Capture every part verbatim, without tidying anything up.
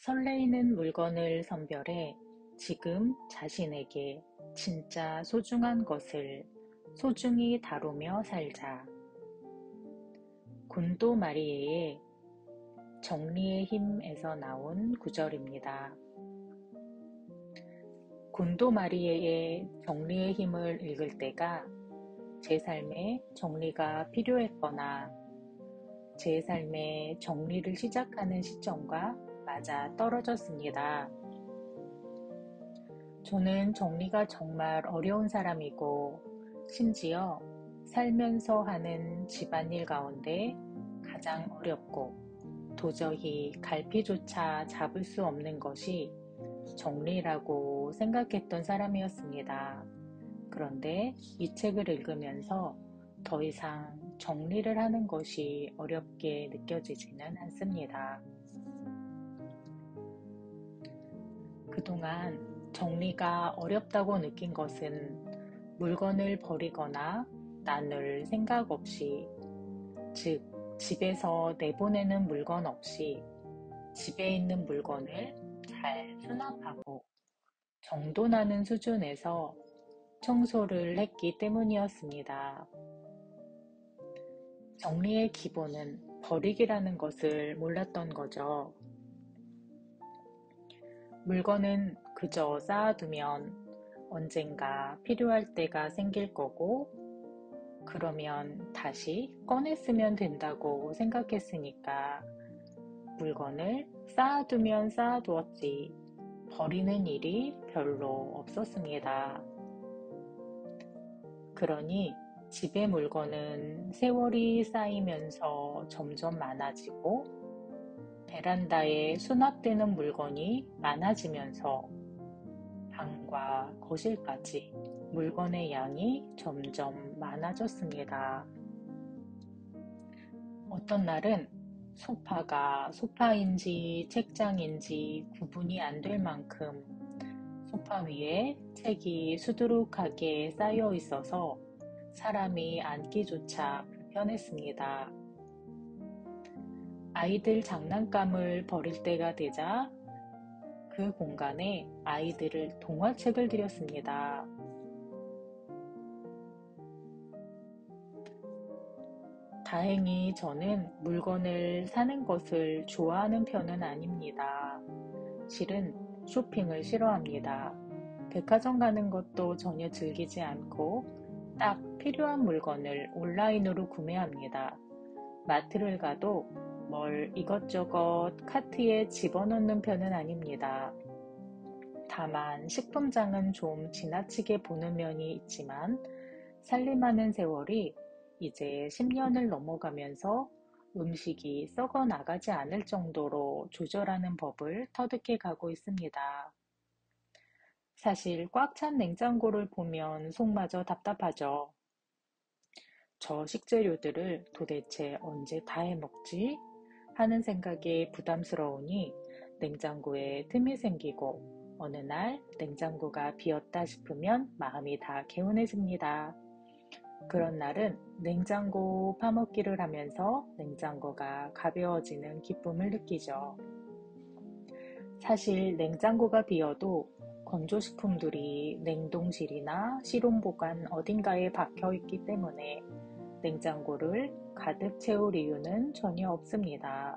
설레이는 물건을 선별해 지금 자신에게 진짜 소중한 것을 소중히 다루며 살자. 곤도 마리에의 정리의 힘에서 나온 구절입니다. 곤도 마리에의 정리의 힘을 읽을 때가 제 삶에 정리가 필요했거나 제 삶에 정리를 시작하는 시점과 맞아 떨어졌습니다. 저는 정리가 정말 어려운 사람이고 심지어 살면서 하는 집안일 가운데 가장 어렵고 도저히 갈피조차 잡을 수 없는 것이 정리라고 생각했던 사람이었습니다. 그런데 이 책을 읽으면서 더 이상 정리를 하는 것이 어렵게 느껴지지는 않습니다. 그동안 정리가 어렵다고 느낀 것은 물건을 버리거나 나눌 생각 없이, 즉 집에서 내보내는 물건 없이 집에 있는 물건을 잘 수납하고 정돈하는 수준에서 청소를 했기 때문이었습니다. 정리의 기본은 버리기라는 것을 몰랐던 거죠. 물건은 그저 쌓아두면 언젠가 필요할 때가 생길 거고, 그러면 다시 꺼내 쓰면 된다고 생각했으니까 물건을 쌓아두면 쌓아두었지 버리는 일이 별로 없었습니다. 그러니 집의 물건은 세월이 쌓이면서 점점 많아지고 베란다에 수납되는 물건이 많아지면서 방과 거실까지 물건의 양이 점점 많아졌습니다. 어떤 날은 소파가 소파인지 책장인지 구분이 안 될 만큼 소파 위에 책이 수두룩하게 쌓여 있어서 사람이 앉기조차 불편했습니다. 아이들 장난감을 버릴 때가 되자 그 공간에 아이들을 동화책을 들였습니다. 다행히 저는 물건을 사는 것을 좋아하는 편은 아닙니다. 실은 쇼핑을 싫어합니다. 백화점 가는 것도 전혀 즐기지 않고 딱 필요한 물건을 온라인으로 구매합니다. 마트를 가도 뭘 이것저것 카트에 집어넣는 편은 아닙니다. 다만 식품장은 좀 지나치게 보는 면이 있지만 살림하는 세월이 이제 십 년을 넘어가면서 음식이 썩어 나가지 않을 정도로 조절하는 법을 터득해 가고 있습니다. 사실 꽉 찬 냉장고를 보면 속마저 답답하죠. 저 식재료들을 도대체 언제 다 해먹지? 하는 생각에 부담스러우니 냉장고에 틈이 생기고 어느 날 냉장고가 비었다 싶으면 마음이 다 개운해집니다. 그런 날은 냉장고 파먹기를 하면서 냉장고가 가벼워지는 기쁨을 느끼죠. 사실 냉장고가 비어도 건조식품들이 냉동실이나 실온보관 어딘가에 박혀있기 때문에 냉장고를 가득 채울 이유는 전혀 없습니다.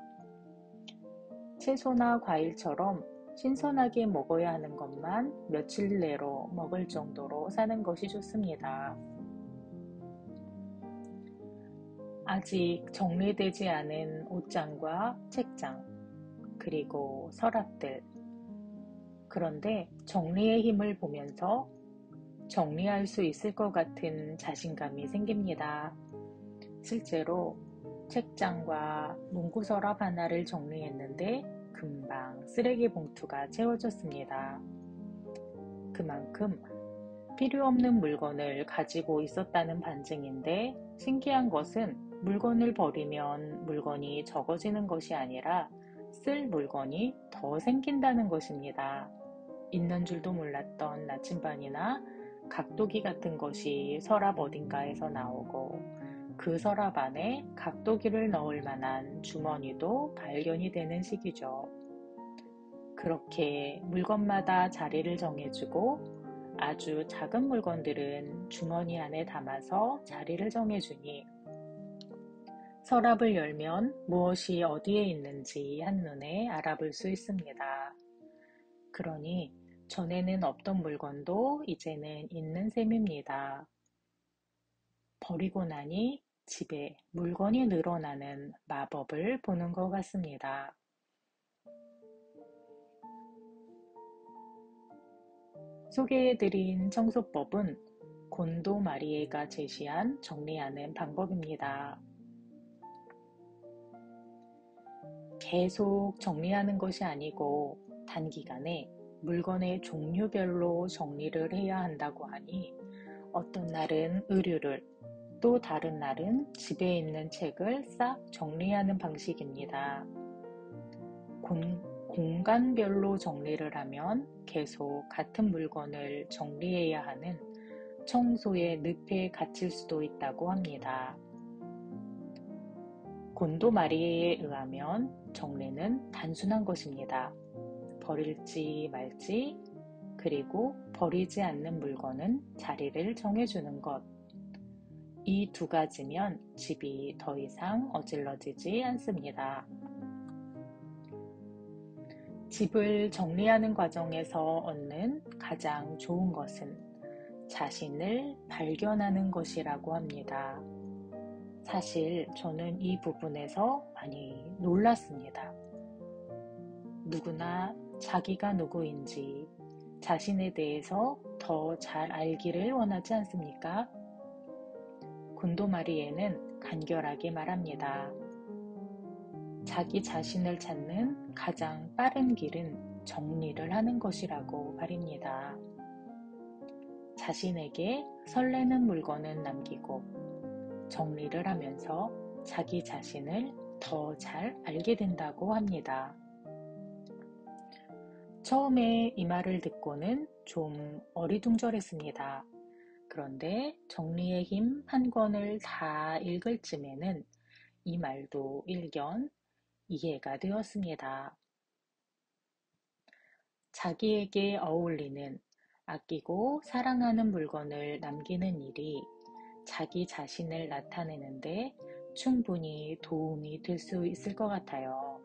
채소나 과일처럼 신선하게 먹어야 하는 것만 며칠 내로 먹을 정도로 사는 것이 좋습니다. 아직 정리되지 않은 옷장과 책장, 그리고 서랍들. 그런데 정리의 힘을 보면서 정리할 수 있을 것 같은 자신감이 생깁니다. 실제로 책장과 문구 서랍 하나를 정리했는데 금방 쓰레기 봉투가 채워졌습니다. 그만큼 필요 없는 물건을 가지고 있었다는 반증인데, 신기한 것은 물건을 버리면 물건이 적어지는 것이 아니라 쓸 물건이 더 생긴다는 것입니다. 있는 줄도 몰랐던 나침반이나 각도기 같은 것이 서랍 어딘가에서 나오고 그 서랍 안에 각도기를 넣을 만한 주머니도 발견이 되는 시기죠. 그렇게 물건마다 자리를 정해주고 아주 작은 물건들은 주머니 안에 담아서 자리를 정해주니 서랍을 열면 무엇이 어디에 있는지 한눈에 알아볼 수 있습니다. 그러니 전에는 없던 물건도 이제는 있는 셈입니다. 버리고 나니 집에 물건이 늘어나는 마법을 보는 것 같습니다. 소개해드린 청소법은 곤도 마리에가 제시한 정리하는 방법입니다. 계속 정리하는 것이 아니고 단기간에 물건의 종류별로 정리를 해야 한다고 하니 어떤 날은 의류를, 또 다른 날은 집에 있는 책을 싹 정리하는 방식입니다. 공, 공간별로 정리를 하면 계속 같은 물건을 정리해야 하는 청소의 늪에 갇힐 수도 있다고 합니다. 곤도 마리에에 의하면 정리는 단순한 것입니다. 버릴지 말지, 그리고 버리지 않는 물건은 자리를 정해주는 것. 이 두 가지면 집이 더 이상 어질러지지 않습니다. 집을 정리하는 과정에서 얻는 가장 좋은 것은 자신을 발견하는 것이라고 합니다. 사실 저는 이 부분에서 많이 놀랐습니다. 누구나 자기가 누구인지 자신에 대해서 더 잘 알기를 원하지 않습니까? 곤도 마리에는 간결하게 말합니다. 자기 자신을 찾는 가장 빠른 길은 정리를 하는 것이라고 말입니다. 자신에게 설레는 물건은 남기고 정리를 하면서 자기 자신을 더 잘 알게 된다고 합니다. 처음에 이 말을 듣고는 좀 어리둥절했습니다. 그런데 정리의 힘 한 권을 다 읽을 쯤에는 이 말도 일견 이해가 되었습니다. 자기에게 어울리는, 아끼고 사랑하는 물건을 남기는 일이 자기 자신을 나타내는데 충분히 도움이 될 수 있을 것 같아요.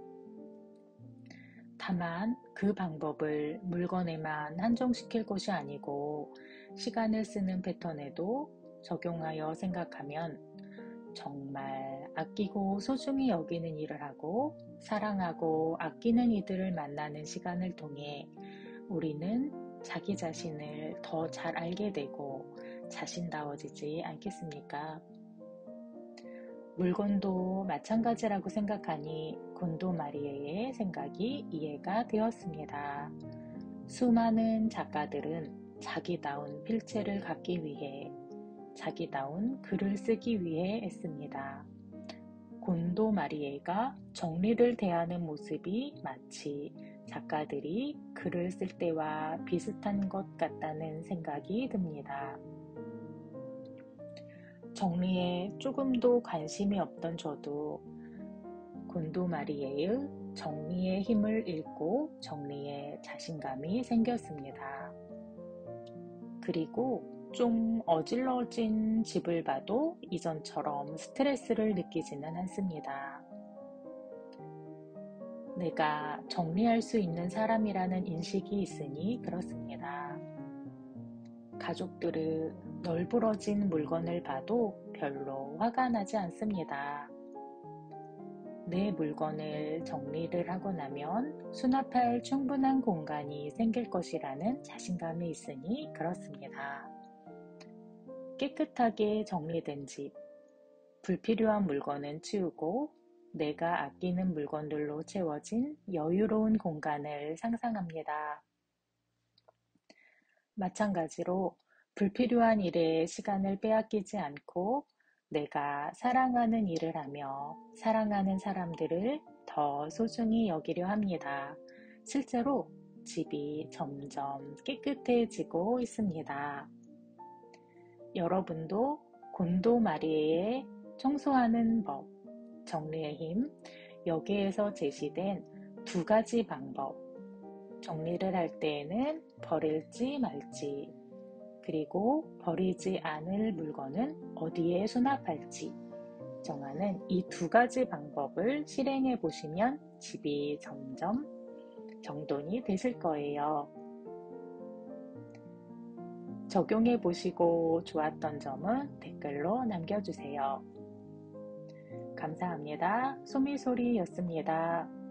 다만 그 방법을 물건에만 한정시킬 것이 아니고 시간을 쓰는 패턴에도 적용하여 생각하면 정말 아끼고 소중히 여기는 일을 하고 사랑하고 아끼는 이들을 만나는 시간을 통해 우리는 자기 자신을 더 잘 알게 되고 자신다워지지 않겠습니까? 물건도 마찬가지라고 생각하니 곤도 마리에의 생각이 이해가 되었습니다. 수많은 작가들은 자기다운 필체를 갖기 위해 자기다운 글을 쓰기 위해 애씁니다. 곤도 마리에가 정리를 대하는 모습이 마치 작가들이 글을 쓸 때와 비슷한 것 같다는 생각이 듭니다. 정리에 조금도 관심이 없던 저도 곤도 마리에의 정리의 힘을 읽고 정리에 자신감이 생겼습니다. 그리고 좀 어질러진 집을 봐도 이전처럼 스트레스를 느끼지는 않습니다. 내가 정리할 수 있는 사람이라는 인식이 있으니 그렇습니다. 가족들의 널브러진 물건을 봐도 별로 화가 나지 않습니다. 내 물건을 정리를 하고 나면 수납할 충분한 공간이 생길 것이라는 자신감이 있으니 그렇습니다. 깨끗하게 정리된 집, 불필요한 물건은 치우고 내가 아끼는 물건들로 채워진 여유로운 공간을 상상합니다. 마찬가지로 불필요한 일에 시간을 빼앗기지 않고 내가 사랑하는 일을 하며 사랑하는 사람들을 더 소중히 여기려 합니다. 실제로 집이 점점 깨끗해지고 있습니다. 여러분도 곤도 마리에의 청소하는 법, 정리의 힘, 여기에서 제시된 두 가지 방법, 정리를 할 때에는 버릴지 말지, 그리고 버리지 않을 물건은 어디에 수납할지 정하는 이 두 가지 방법을 실행해 보시면 집이 점점 정돈이 되실 거예요. 적용해 보시고 좋았던 점은 댓글로 남겨주세요. 감사합니다. 소미소리였습니다.